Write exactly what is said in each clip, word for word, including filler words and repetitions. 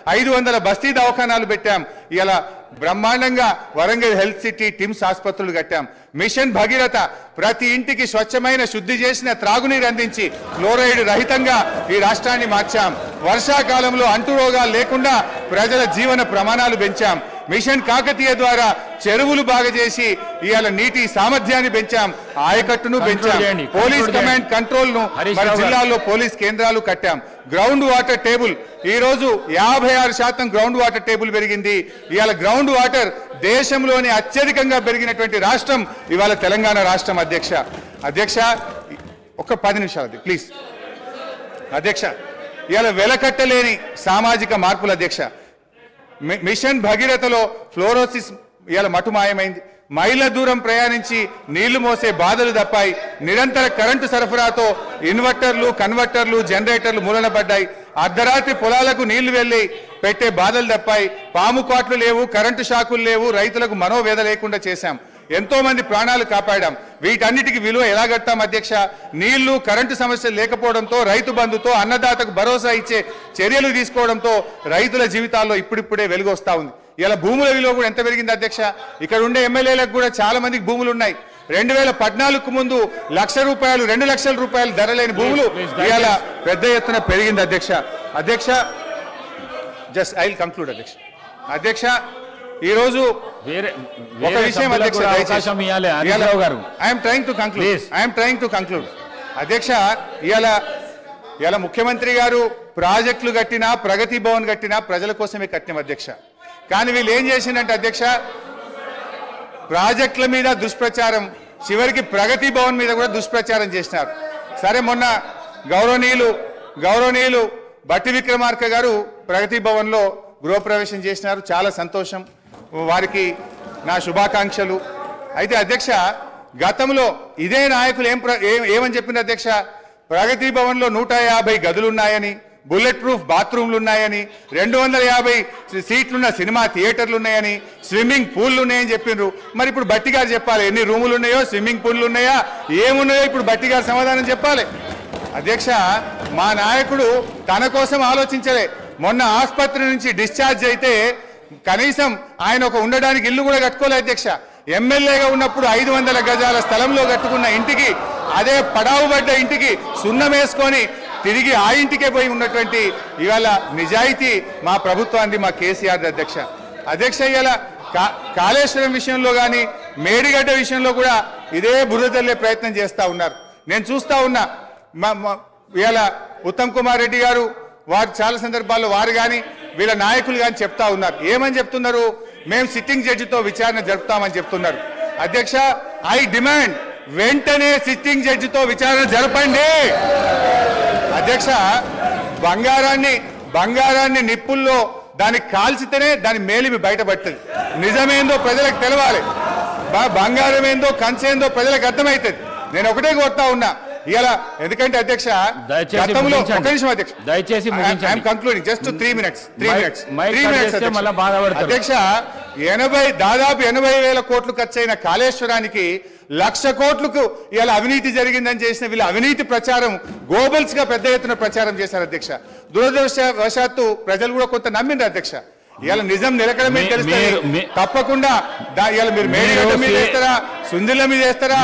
ఐదు వందల బస్తీ దవాఖానాలు పెట్టాం. ఇలా బ్రహ్మాండంగా వరంగల్ హెల్త్ సిటీ టిమ్స్ ఆసుపత్రులు కట్టాం. మిషన్ భగీరథ ప్రతి ఇంటికి స్వచ్ఛమైన శుద్ధి చేసిన త్రాగునీరు అందించి ఫ్లోరైడ్ రహితంగా ఈ రాష్ట్రాన్ని మార్చాం. వర్షాకాలంలో అంటు రోగాలు లేకుండా ప్రజల జీవన ప్రమాణాలు పెంచాం. మిషన్ కాకతీయ ద్వారా చెరువులు బాగా చేసి ఇవాళ నీటి సామర్థ్యాన్ని పెంచాం. ఆయకట్టును పెంచాం. పోలీస్ కమాండ్ కంట్రోల్ ను మన జిల్లాలో పోలీస్ కేంద్రాలు కట్టాం. గ్రౌండ్ వాటర్ టేబుల్ ఈ రోజు యాభై ఆరు శాతం గ్రౌండ్ వాటర్ టేబుల్ పెరిగింది. ఇవాళ గ్రౌండ్ వాటర్ దేశంలోనే అత్యధికంగా పెరిగినటువంటి రాష్ట్రం ఇవాళ తెలంగాణ రాష్ట్రం. అధ్యక్ష అధ్యక్ష ఒక పది నిమిషాలు ప్లీజ్. అధ్యక్ష ఇవాళ వెలకట్టలేని సామాజిక మార్పులు. అధ్యక్ష మిషన్ భగీరథలో ఫ్లోరోసిస్ ఇవాళ మటుమాయమైంది. మైళ్ళ దూరం ప్రయాణించి నీళ్లు మోసే బాధలు తప్పాయి. నిరంతర కరెంటు సరఫరాతో ఇన్వర్టర్లు కన్వర్టర్లు జనరేటర్లు మూలన పడ్డాయి. అర్ధరాత్రి పొలాలకు నీళ్లు వెళ్లి పెట్టే బాధలు తప్పాయి. పాము కాట్లు లేవు, కరెంటు షాకులు లేవు. రైతులకు మనోవేద లేకుండా చేశాం. ఎంతో మంది ప్రాణాలు కాపాడాం. వీటన్నిటికి విలువ ఎలా కట్టాం అధ్యక్ష? నీళ్లు కరెంటు సమస్యలు లేకపోవడంతో, రైతు బంధుతో, అన్నదాతకు భరోసా ఇచ్చే చర్యలు తీసుకోవడంతో రైతుల జీవితాల్లో ఇప్పుడిప్పుడే వెలుగు వస్తా ఉంది. ఇలా భూముల విలువ కూడా ఎంత పెరిగింది అధ్యక్ష? ఇక్కడ ఉండే ఎమ్మెల్యేలకు కూడా చాలా మందికి భూములు ఉన్నాయి. రెండు వేల పద్నాలుగు ముందు లక్ష రూపాయలు రెండు లక్షల రూపాయలు ధర లేని భూములు ఇలా పెద్ద ఎత్తున పెరిగింది అధ్యక్ష. అధ్యక్ష జస్ట్ ఐ విల్ కంక్లూడ్ అధ్యక్ష. అధ్యక్ష ఈరోజు ఒక విషయం అధ్యక్ష, I'm trying to conclude I'm trying to conclude అధ్యక్ష. ఇవాళ ఇవాళ ముఖ్యమంత్రి గారు ప్రాజెక్టులు కట్టినా, ప్రగతి భవన్ కట్టినా ప్రజల కోసమే కట్టినాం అధ్యక్ష. కానీ వీళ్ళు ఏం చేసిందంటే అధ్యక్ష, ప్రాజెక్టుల మీద దుష్ప్రచారం, చివరికి ప్రగతి భవన్ మీద కూడా దుష్ప్రచారం చేసినారు. సరే, మొన్న గౌరవనీయులు గౌరవనీయులు బట్టి విక్రమార్క గారు ప్రగతి భవన్లో గృహప్రవేశం చేసినారు. చాలా సంతోషం, వారికి నా శుభాకాంక్షలు. అయితే అధ్యక్ష, గతంలో ఇదే నాయకులు ఏం ఏమని చెప్పింది అధ్యక్ష? ప్రగతి భవన్లో నూట యాభై గదులున్నాయని, బుల్లెట్ ప్రూఫ్ బాత్రూమ్లు ఉన్నాయని, రెండు వందల యాభై సీట్లున్న సినిమా థియేటర్లు ఉన్నాయని, స్విమ్మింగ్ పూల్లు ఉన్నాయని చెప్పిండ్రు. మరి ఇప్పుడు బట్టి గారు చెప్పాలి ఎన్ని రూములు ఉన్నాయో, స్విమ్మింగ్ పూల్లు ఉన్నాయా, ఏమున్నాయో ఇప్పుడు బట్టి గారు సమాధానం చెప్పాలి. అధ్యక్ష, మా నాయకుడు తన కోసం ఆలోచించలే. మొన్న ఆసుపత్రి నుంచి డిశ్చార్జ్ అయితే కనీసం ఆయన ఒక ఉండడానికి ఇల్లు కూడా కట్టుకోలే అధ్యక్ష. ఎమ్మెల్యేగా ఉన్నప్పుడు ఐదు వందల గజాల స్థలంలో కట్టుకున్న ఇంటికి, అదే పడావుబడ్డ ఇంటికి సున్నం వేసుకొని తిరిగి ఆ ఇంటికే పోయి ఉన్నటువంటి ఇవాళ నిజాయితీ మా ప్రభుత్వాన్ని, మా కేసీఆర్ అధ్యక్ష. అధ్యక్ష ఇవాళ కా కాళేశ్వరం విషయంలో కానీ, మేడిగడ్డ విషయంలో కూడా ఇదే బురద చల్లే ప్రయత్నం చేస్తూ ఉన్నారు. నేను చూస్తూ ఉన్నా. ఇవాళ ఉత్తమ్ కుమార్ రెడ్డి గారు వారు చాలా సందర్భాల్లో వారు కానీ వీళ్ళ నాయకులు కానీ చెప్తా ఉన్నారు. ఏమని చెప్తున్నారు? మేము సిట్టింగ్ జడ్జితో విచారణ జరుపుతామని చెప్తున్నారు. అధ్యక్ష, ఐ డిమాండ్ వెంటనే సిట్టింగ్ జడ్జితో విచారణ జరపండి. అధ్యక్ష, బంగారాన్ని బంగారాన్ని నిప్పుల్లో దానికి కాల్చితేనే దాని మేలిమి బయటపడుతుంది. నిజమేందో ప్రజలకు తెలవాలి, బంగారం ఏందో కంచేందో ప్రజలకు అర్థమవుతుంది. నేను ఒకటే కోరుతా ఉన్నా ఇలా, ఎందుకంటే అధ్యక్ష గతంలో ఒక నిమిషం అధ్యక్ష, దయచేసి I'm concluding just three minutes three minutes three minutes అధ్యక్ష. ఎనభై దాదాపు ఎనభై వేల కోట్లు ఖర్చయిన కాళేశ్వరానికి లక్ష కోట్లకు ఇలా అవినీతి జరిగిందని చేసిన వీళ్ళ అవినీతి ప్రచారం గోబల్స్ గా పెద్ద ఎత్తున ప్రచారం చేశారు అధ్యక్ష. దురదృష్టవశాత్తు ప్రజలు కూడా కొంత నమ్మిండ్రు అధ్యక్ష. ఇవాళ నిజం నిలకడమే తెలుస్తుంది. తప్పకుండా ఇవాళ మీరు మేడిగడ్డ మీద వేస్తారా, సుందిల మీద వేస్తారా,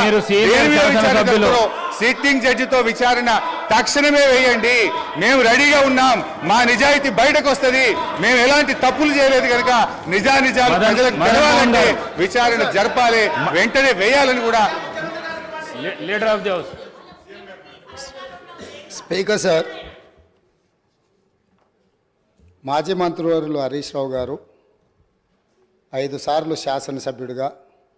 సిట్టింగ్ జడ్జితో విచారణ తక్షణమే వేయండి. మేము రెడీగా ఉన్నాం. మా నిజాయితీ బయటకు వస్తుంది. మేము ఎలాంటి తప్పులు చేయలేదు కనుక నిజా నిజాలు ప్రజలకు తెలవాలంటే విచారణ జరపాలి, వెంటనే వేయాలని కూడా. Leader of the house speaker sir, మాజీ మంత్రివర్యులు హరీష్ రావు గారు ఐదు సార్లు శాసనసభ్యుడిగా,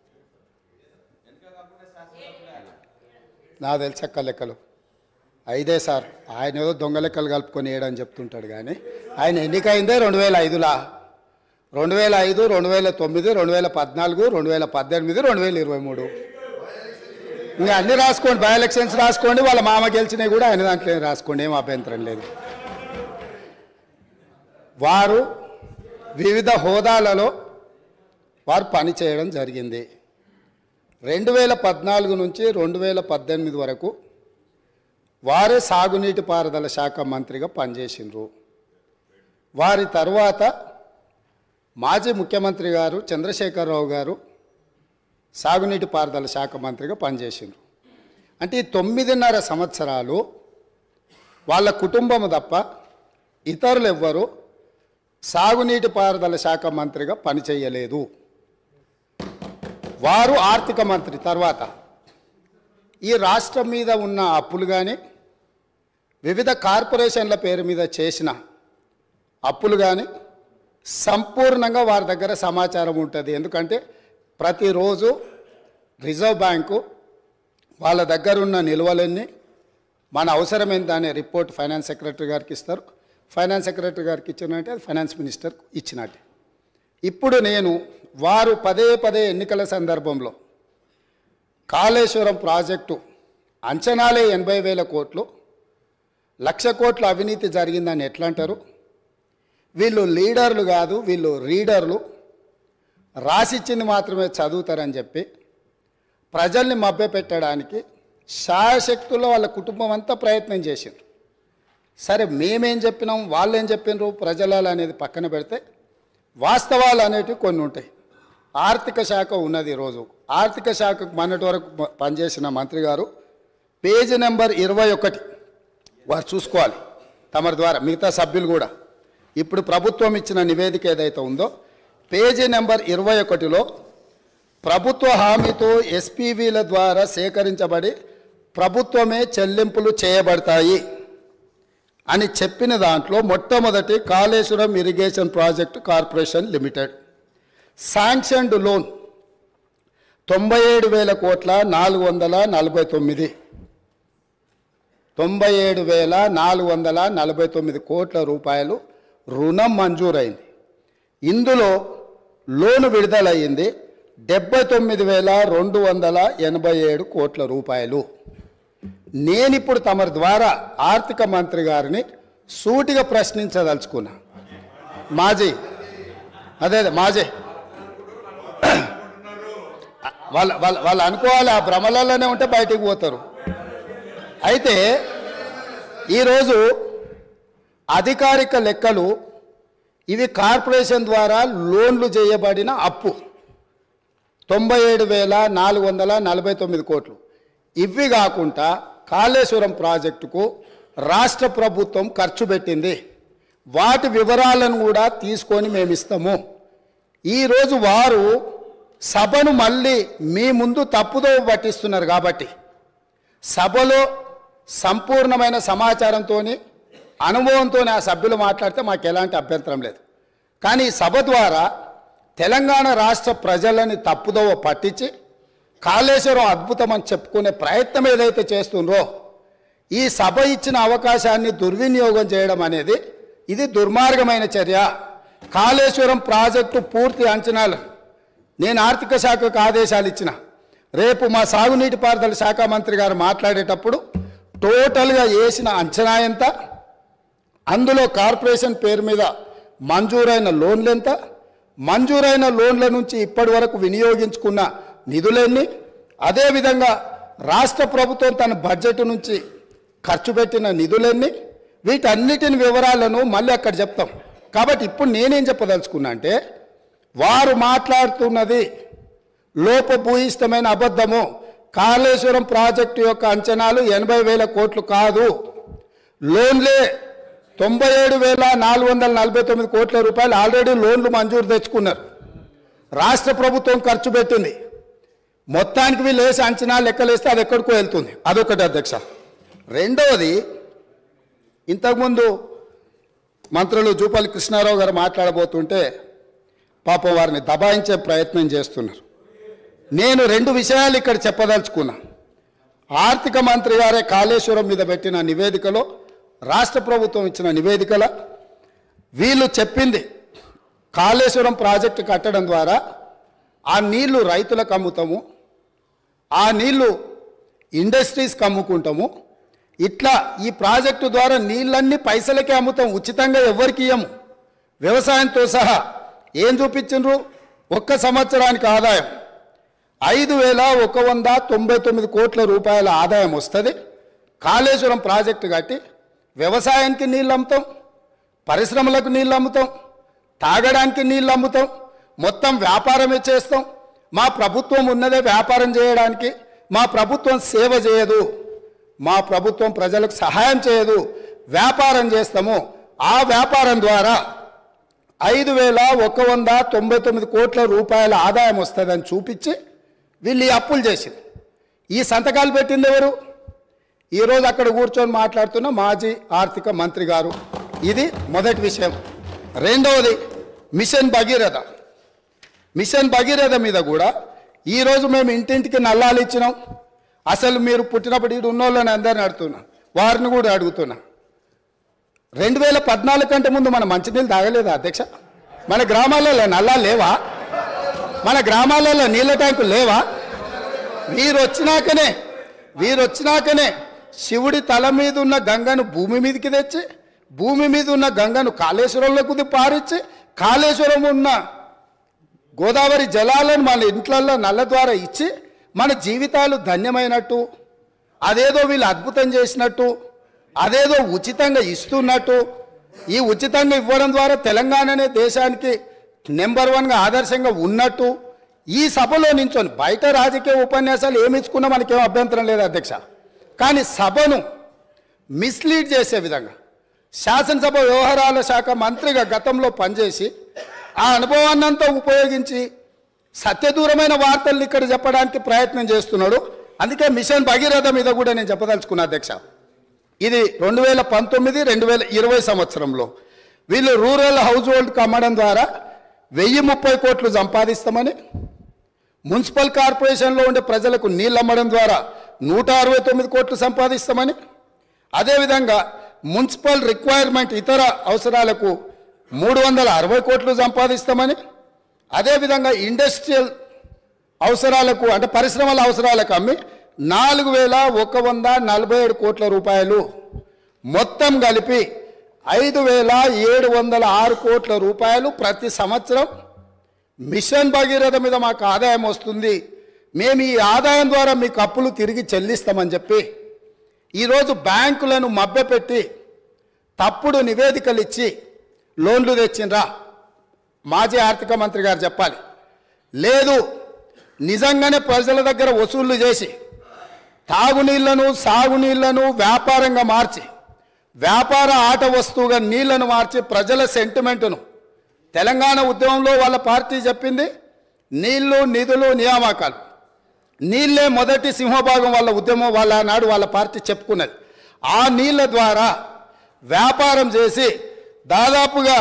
నా తెలిసక్క లెక్కలు ఐదే సార్. ఆయన ఏదో దొంగ లెక్కలు కలుపుకొని వేయడని చెప్తుంటాడు, కానీ ఆయన ఎన్నికైందే రెండు వేల ఐదులా రెండు వేల ఐదు రెండు వేల తొమ్మిది రెండు వేల పద్నాలుగు రెండు వేల పద్దెనిమిది రెండు వేల ఇరవై మూడు ఇంకా అన్నీ రాసుకోండి. బై ఎలక్షన్స్ రాసుకోండి. వాళ్ళ మామ గెలిచినవి కూడా ఆయన దాంట్లో రాసుకోండి, ఏం అభ్యంతరం లేదు. వారు వివిధ హోదాలలో వారు పనిచేయడం జరిగింది. రెండు వేల పద్నాలుగు నుంచి రెండు వేల పద్దెనిమిది వరకు వారే సాగునీటి పారుదల శాఖ మంత్రిగా పనిచేసినారు. వారి తర్వాత మాజీ ముఖ్యమంత్రి గారు చంద్రశేఖరరావు గారు సాగునీటి పారుదల శాఖ మంత్రిగా పనిచేసిండ్రు. అంటే ఈ తొమ్మిదిన్నర సంవత్సరాలు వాళ్ళ కుటుంబం తప్ప ఇతరులు ఎవ్వరు సాగునీటి పారుదల శాఖ మంత్రిగా పనిచేయలేదు. వారు ఆర్థిక మంత్రి తర్వాత ఈ రాష్ట్రం మీద ఉన్న అప్పులు కానీ వివిధ కార్పొరేషన్ల పేరు మీద చేసిన అప్పులు కానీ సంపూర్ణంగా వారి దగ్గర సమాచారం ఉంటుంది. ఎందుకంటే ప్రతిరోజు రిజర్వ్ బ్యాంకు వాళ్ళ దగ్గర ఉన్న నిల్వలన్నీ మన అవసరమైంది అనే రిపోర్ట్ ఫైనాన్స్ సెక్రటరీ గారికి ఇస్తారు. ఫైనాన్స్ సెక్రటరీ గారికి ఇచ్చినట్టే అది ఫైనాన్స్ మినిస్టర్ ఇచ్చినట్టే. ఇప్పుడు నేను వారు పదే పదే ఎన్నికల సందర్భంలో కాళేశ్వరం ప్రాజెక్టు అంచనాలే ఎనభై వేల కోట్లు, లక్ష కోట్ల అవినీతి జరిగిందని ఎట్లా అంటారు? వీళ్ళు లీడర్లు కాదు, వీళ్ళు రీడర్లు, రాసిచ్చింది మాత్రమే చదువుతారని చెప్పి ప్రజల్ని మభ్యపెట్టడానికి శాయశక్తుల్లో వాళ్ళ కుటుంబం అంతా ప్రయత్నం చేసిండ్రు. సరే, మేమేం చెప్పినాం, వాళ్ళు ఏం చెప్పినారు, ప్రజలు అనేది పక్కన పెడితే వాస్తవాలు అనేటివి కొన్ని ఉంటాయి. ఆర్థిక శాఖ ఉన్నది. ఈరోజు ఆర్థిక శాఖకు మొన్నటి వరకు పనిచేసిన మంత్రి గారు పేజీ నెంబర్ ఇరవై ఒకటి వారు చూసుకోవాలి తమరి ద్వారా, మిగతా సభ్యులు కూడా. ఇప్పుడు ప్రభుత్వం ఇచ్చిన నివేదిక ఏదైతే ఉందో పేజీ నెంబర్ ఇరవై ఒకటిలో ప్రభుత్వ హామీతో ఎస్పీవీల ద్వారా సేకరించబడి ప్రభుత్వమే చెల్లింపులు చేయబడతాయి అని చెప్పిన దాంట్లో మొట్టమొదటి Kaleshwaram irrigation project corporation limited sanctioned loan తొంభై ఏడు వేల కోట్ల నాలుగు వందల నలభై తొమ్మిది తొంభై ఏడు వేల నాలుగు వందల నలభై తొమ్మిది కోట్ల రూపాయలు రుణం మంజూరైంది. ఇందులో లోను విడుదలయ్యింది డెబ్బై తొమ్మిది వేల రెండు వందల ఎనభై ఏడు కోట్ల రూపాయలు. నేనిప్పుడు తమరి ద్వారా ఆర్థిక మంత్రి గారిని సూటిగా ప్రశ్నించదలుచుకున్నా. మాజీ అదే అదే మాజీ వాళ్ళ వాళ్ళ వాళ్ళు అనుకోవాలి, ఆ భ్రమలలోనే ఉంటే బయటికి పోతారు. అయితే ఈరోజు అధికారిక లెక్కలు ఇవి కార్పొరేషన్ ద్వారా లోన్లు చేయబడిన అప్పు తొంభై ఏడు వేల నాలుగు వందల నలభై తొమ్మిది కోట్లు. ఇవి కాకుండా కాళేశ్వరం ప్రాజెక్టుకు రాష్ట్ర ప్రభుత్వం ఖర్చు పెట్టింది. వాటి వివరాలను కూడా తీసుకొని మేము ఇస్తాము. ఈరోజు వారు సభను మళ్ళీ మీ ముందు తప్పుదో పట్టిస్తున్నారు. కాబట్టి సభలో సంపూర్ణమైన సమాచారంతో అనుభవంతో ఆ సభ్యులు మాట్లాడితే మాకు ఎలాంటి అభ్యంతరం లేదు. కానీ సభ ద్వారా తెలంగాణ రాష్ట్ర ప్రజలని తప్పుదోవ పట్టించి కాళేశ్వరం అద్భుతం అని చెప్పుకునే ప్రయత్నం ఏదైతే చేస్తుండ్రో, ఈ సభ ఇచ్చిన అవకాశాన్ని దుర్వినియోగం చేయడం అనేది ఇది దుర్మార్గమైన చర్య. కాళేశ్వరం ప్రాజెక్టు పూర్తి అంచనాలు నేను ఆర్థిక శాఖకు ఆదేశాలు ఇచ్చిన. రేపు మా సాగునీటి పారుదల శాఖ మంత్రి గారు మాట్లాడేటప్పుడు టోటల్గా వేసిన అంచనా ఎంత, అందులో కార్పొరేషన్ పేరు మీద మంజూరైన లోన్లు ఎంత, మంజూరైన లోన్ల నుంచి ఇప్పటి వరకు వినియోగించుకున్న నిధులన్నీ, అదేవిధంగా రాష్ట్ర ప్రభుత్వం తన బడ్జెట్ నుంచి ఖర్చు పెట్టిన నిధులన్నీ, వీటన్నిటిని వివరాలను మళ్ళీ అక్కడ చెప్తాం. కాబట్టి ఇప్పుడు నేనేం చెప్పదలుచుకున్నా అంటే, వారు మాట్లాడుతున్నది లోపభూయిష్టమైన అబద్ధము. కాళేశ్వరం ప్రాజెక్టు యొక్క అంచనాలు ఎనభై వేల కోట్లు కాదు, లోన్లే తొంభై ఏడు వేల నాలుగు వందల నలభై తొమ్మిది కోట్ల రూపాయలు ఆల్రెడీ లోన్లు మంజూరు తెచ్చుకున్నారు. రాష్ట్ర ప్రభుత్వం ఖర్చు పెట్టింది. మొత్తానికి వీళ్ళు వేసి అంచనా లెక్కలేస్తే అది ఎక్కడికో వెళ్తుంది. అదొకటి అధ్యక్ష. రెండవది, ఇంతకుముందు మంత్రులు జూపల్లి కృష్ణారావు గారు మాట్లాడబోతుంటే పాపం వారిని దబాయించే ప్రయత్నం చేస్తున్నారు. నేను రెండు విషయాలు ఇక్కడ చెప్పదలుచుకున్నా. ఆర్థిక మంత్రి గారే కాళేశ్వరం మీద పెట్టిన నివేదికలో, రాష్ట్ర ప్రభుత్వం ఇచ్చిన నివేదికల వీళ్ళు చెప్పింది కాళేశ్వరం ప్రాజెక్టు కట్టడం ద్వారా ఆ నీళ్లు రైతులకు అమ్ముతాము, ఆ నీళ్లు ఇండస్ట్రీస్కి అమ్ముకుంటాము, ఇట్లా ఈ ప్రాజెక్టు ద్వారా నీళ్ళన్నీ పైసలకే అమ్ముతాం, ఉచితంగా ఎవరికి ఇయ్యము. వ్యవసాయంతో సహా ఏం చూపించిండ్రు? ఒక్క సంవత్సరానికి ఆదాయం ఐదు వేల ఒక వంద తొంభై తొమ్మిది కోట్ల రూపాయల ఆదాయం వస్తుంది. కాళేశ్వరం ప్రాజెక్టు కట్టి వ్యవసాయానికి నీళ్ళు అమ్ముతాం, పరిశ్రమలకు నీళ్ళు అమ్ముతాం, తాగడానికి నీళ్ళు అమ్ముతాం, మొత్తం వ్యాపారమే చేస్తాం. మా ప్రభుత్వం ఉన్నదే వ్యాపారం చేయడానికి. మా ప్రభుత్వం సేవ చేయదు, మా ప్రభుత్వం ప్రజలకు సహాయం చేయదు, వ్యాపారం చేస్తాము. ఆ వ్యాపారం ద్వారా ఐదు వేల ఒక వంద తొంభై తొమ్మిది కోట్ల రూపాయల ఆదాయం వస్తుందని చూపించి వీళ్ళు ఈ అప్పులు చేసింది. ఈ సంతకాలు పెట్టింది ఎవరు? ఈరోజు అక్కడ కూర్చొని మాట్లాడుతున్న మాజీ ఆర్థిక మంత్రి గారు. ఇది మొదటి విషయం. రెండవది మిషన్ భగీరథ. మిషన్ భగీరథ మీద కూడా ఈరోజు మేము ఇంటింటికి నల్లాలు ఇచ్చినాం. అసలు మీరు పుట్టినప్పుడు ఇటు ఉన్నోళ్ళని అందరిని అడుగుతున్నా, వారిని కూడా అడుగుతున్నా. రెండు వేల పద్నాలుగు కంటే ముందు మన మంచినీళ్ళు తాగలేదా అధ్యక్ష? మన గ్రామాలలో నల్లాలు లేవా? మన గ్రామాలలో నీళ్ళ ట్యాంకులు లేవా? వీరు వచ్చినాకనే వీరు వచ్చినాకనే శివుడి తల మీద ఉన్న గంగను భూమి మీదకి తెచ్చి, భూమి మీద ఉన్న గంగను కాళేశ్వరంలోకి పారించి, కాళేశ్వరం ఉన్న గోదావరి జలాలను మన ఇంట్లల్లో నల్ల ద్వారా ఇచ్చి మన జీవితాలు ధన్యమైనట్టు, అదేదో వీళ్ళు అద్భుతం చేసినట్టు, అదేదో ఉచితంగా ఇస్తున్నట్టు, ఈ ఉచితంగా ఇవ్వడం ద్వారా తెలంగాణనే దేశానికి నెంబర్ వన్గా ఆదర్శంగా ఉన్నట్టు ఈ సభలో నించొని, బయట రాజకీయ ఉపన్యాసాలు ఏమి ఇచ్చుకున్నా మనకేం అభ్యంతరం లేదు అధ్యక్ష, కానీ సభను మిస్లీడ్ చేసే విధంగా శాసనసభ వ్యవహారాల శాఖ మంత్రిగా గతంలో పనిచేసి ఆ అనుభవాన్నంతా ఉపయోగించి సత్యదూరమైన వార్తల్ని ఇక్కడ చెప్పడానికి ప్రయత్నం చేస్తున్నాడు. అందుకే మిషన్ భగీరథ మీద కూడా నేను చెప్పదలుచుకున్నా అధ్యక్ష. ఇది రెండు వేల పంతొమ్మిది రెండు వేల ఇరవై సంవత్సరంలో వీళ్ళు రూరల్ హౌస్ హోల్డ్కి అమ్మడం ద్వారా వెయ్యి ముప్పై కోట్లు సంపాదిస్తామని, మున్సిపల్ కార్పొరేషన్లో ఉండే ప్రజలకు నీళ్ళు అమ్మడం ద్వారా నూట అరవై తొమ్మిది కోట్లు సంపాదిస్తామని, అదేవిధంగా మున్సిపల్ రిక్వైర్మెంట్ ఇతర అవసరాలకు మూడు వందల అరవై కోట్లు సంపాదిస్తామని, అదేవిధంగా ఇండస్ట్రియల్ అవసరాలకు అంటే పరిశ్రమల అవసరాలకు అమ్మి నాలుగు వేల ఒక వంద నలభై ఏడు కోట్ల రూపాయలు మొత్తం కలిపి ఐదు వేల ఏడు వందల ఆరు కోట్ల రూపాయలు ప్రతి సంవత్సరం మిషన్ భగీరథ మీద మాకు ఆదాయం వస్తుంది, మేము ఈ ఆదాయం ద్వారా మీకు అప్పులు తిరిగి చెల్లిస్తామని చెప్పి ఈరోజు బ్యాంకులను మభ్యపెట్టి తప్పుడు నివేదికలు ఇచ్చి లోన్లు తెచ్చిండ్రా? మాజీ ఆర్థిక మంత్రి గారు చెప్పాలి. లేదు, నిజంగానే ప్రజల దగ్గర వసూళ్లు చేసి తాగునీళ్లను సాగునీళ్లను వ్యాపారంగా మార్చి, వ్యాపార ఆట వస్తువుగా నీళ్లను మార్చి ప్రజల సెంటిమెంటును, తెలంగాణ ఉద్యమంలో వాళ్ళ పార్టీ చెప్పింది నీళ్లు నిధులు నియామకాలు, నీళ్ళే మొదటి సింహభాగం వాళ్ళ ఉద్యమం, వాళ్ళ నాడు వాళ్ళ పార్టీ చెప్పుకున్నది. ఆ నీళ్ల ద్వారా వ్యాపారం చేసి దాదాపుగా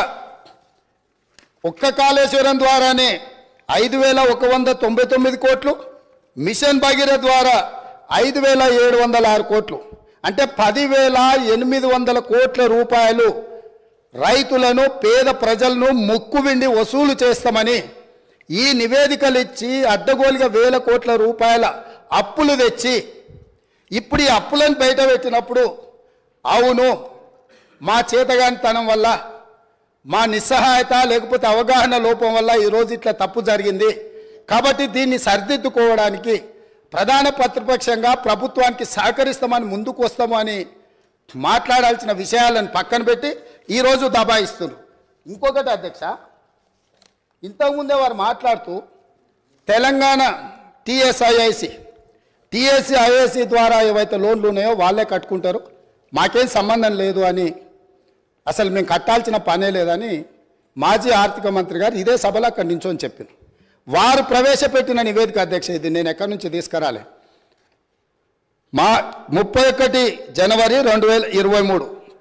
ఒక్క కాళేశ్వరం ద్వారానే ఐదు వేల ఒక వంద తొంభై తొమ్మిది కోట్లు, మిషన్ భగీరథ ద్వారా ఐదు వేల ఏడు వందల ఆరు కోట్లు, అంటే పదివేల ఎనిమిది వందల కోట్ల రూపాయలు రైతులను పేద ప్రజలను ముక్కు విండి వసూలు చేస్తామని ఈ నివేదికలు ఇచ్చి అడ్డగోలుగా వేల కోట్ల రూపాయల అప్పులు తెచ్చి ఇప్పుడు ఈ అప్పులను బయట పెట్టినప్పుడు అవును మా చేతగానితనం వల్ల, మా నిస్సహాయత లేకపోతే అవగాహన లోపం వల్ల ఈరోజు ఇట్లా తప్పు జరిగింది, కాబట్టి దీన్ని సరిదిద్దుకోవడానికి ప్రధాన ప్రతిపక్షంగా ప్రభుత్వానికి సహకరిస్తామని ముందుకు వస్తాము అని మాట్లాడాల్సిన విషయాలను పక్కన పెట్టి ఈరోజు దబాయిస్తున్నారు. ఇంకొకటి అధ్యక్ష, ఇంతకుముందే వారు మాట్లాడుతూ తెలంగాణ టీఎస్ఐఐసి టీఎస్ఐఐసి ద్వారా ఏవైతే లోన్లు ఉన్నాయో వాళ్ళే కట్టుకుంటారు, మాకేం సంబంధం లేదు అని, అసలు మేము కట్టాల్సిన పనే లేదని మాజీ ఆర్థిక మంత్రి గారు ఇదే సభలో అక్కడి నుంచోని చెప్పింది. వారు ప్రవేశపెట్టిన నివేదిక అధ్యక్ష, ఇది నేను ఎక్కడి నుంచి తీసుకురాలే, మా ముప్పై ఒకటి జనవరి రెండు వేల ఇరవై మూడు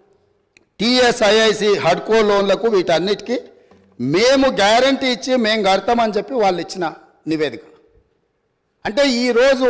టీఎస్ఐఐసి హడ్కో లోన్లకు వీటన్నిటికీ మేము గ్యారంటీ ఇచ్చి మేము కడతామని చెప్పి వాళ్ళు ఇచ్చిన నివేదిక. అంటే ఈరోజు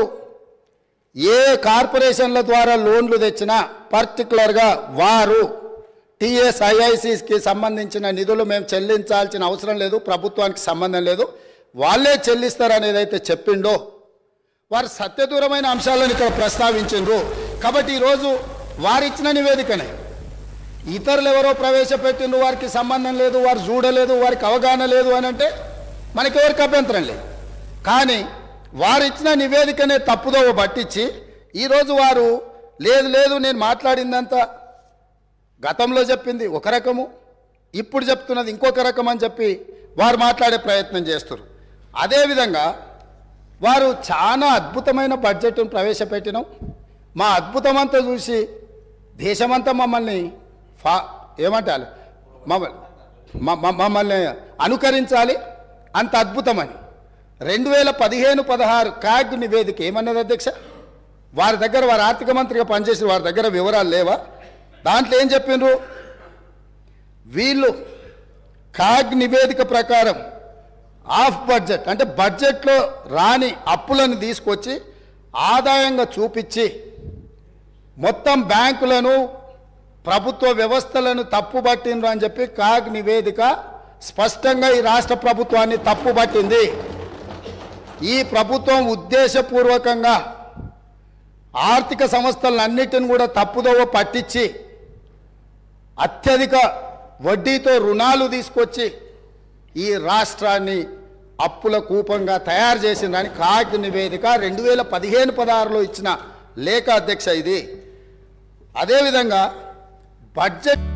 ఏ కార్పొరేషన్ల ద్వారా లోన్లు తెచ్చినా పర్టికులర్గా వారు టీఎస్ఐఐసికి సంబంధించిన నిధులు మేము చెల్లించాల్సిన అవసరం లేదు, ప్రభుత్వానికి సంబంధం లేదు, వాళ్ళే చెల్లిస్తారు ఏదైతే చెప్పిండో వారు సత్యదూరమైన అంశాలను ఇక్కడ ప్రస్తావించారు. కాబట్టి ఈరోజు వారిచ్చిన నివేదికనే ఇతరులు ఎవరో ప్రవేశపెట్టిండ్రు, వారికి సంబంధం లేదు, వారు చూడలేదు, వారికి అవగాహన లేదు అని అంటే మనకి ఎవరికి అభ్యంతరం లేదు. కానీ వారిచ్చిన నివేదికనే తప్పుదోవ పట్టించి ఈరోజు వారు లేదు లేదు నేను మాట్లాడిందంతా గతంలో చెప్పింది ఒక రకము, ఇప్పుడు చెప్తున్నది ఇంకొక రకం అని చెప్పి వారు మాట్లాడే ప్రయత్నం చేస్తారు. అదేవిధంగా వారు చాలా అద్భుతమైన బడ్జెట్ను ప్రవేశపెట్టినాం, మా అద్భుతమంతా చూసి దేశమంతా మమ్మల్ని ఫా ఏమంటారు మమ్మల్ని మమ్మల్ని అనుకరించాలి, అంత అద్భుతమని. రెండు వేల పదిహేను పదహారు కాగ్ నివేదిక ఏమన్నది అధ్యక్ష? వారి దగ్గర వారి ఆర్థిక మంత్రిగా పనిచేసిన వారి దగ్గర వివరాలు లేవా? దాంట్లో ఏం చెప్పిండ్రు వీళ్ళు? కాగ్ నివేదిక ప్రకారం ఆఫ్ బడ్జెట్ అంటే బడ్జెట్లో రాని అప్పులను తీసుకొచ్చి ఆదాయంగా చూపించి మొత్తం బ్యాంకులను ప్రభుత్వ వ్యవస్థలను తప్పుబట్టిండ్రు అని చెప్పి కాగ్ నివేదిక స్పష్టంగా ఈ రాష్ట్ర ప్రభుత్వాన్ని తప్పుబట్టింది. ఈ ప్రభుత్వం ఉద్దేశపూర్వకంగా ఆర్థిక సంస్థలన్నిటిని కూడా తప్పుదోవ పట్టించి అత్యధిక వడ్డీతో రుణాలు తీసుకొచ్చి ఈ రాష్ట్రాన్ని అప్పుల కూపంగా తయారు చేసిందని కాగ్ నివేదిక రెండు వేల పదిహేను పదహారులో ఇచ్చిన లేఖ అధ్యక్ష ఇది. అదేవిధంగా బడ్జెట్